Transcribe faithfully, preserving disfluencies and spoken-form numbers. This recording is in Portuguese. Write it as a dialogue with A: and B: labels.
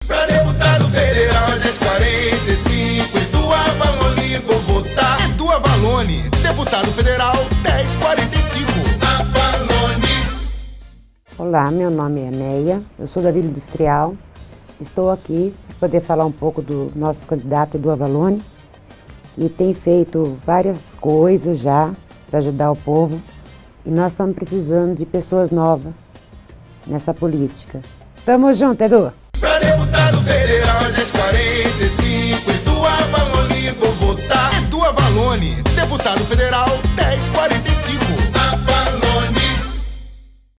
A: Pra deputado federal é dez e quarenta e cinco, Edu Avalone vou votar. Edu Avalone, deputado federal dez e quarenta e cinco. Avalone.
B: Olá, meu nome é Neia, eu sou da Vila Industrial. Estou aqui para poder falar um pouco do nosso candidato Edu Avalone, que tem feito várias coisas já para ajudar o povo. E nós estamos precisando de pessoas novas nessa política. Tamo junto, Edu!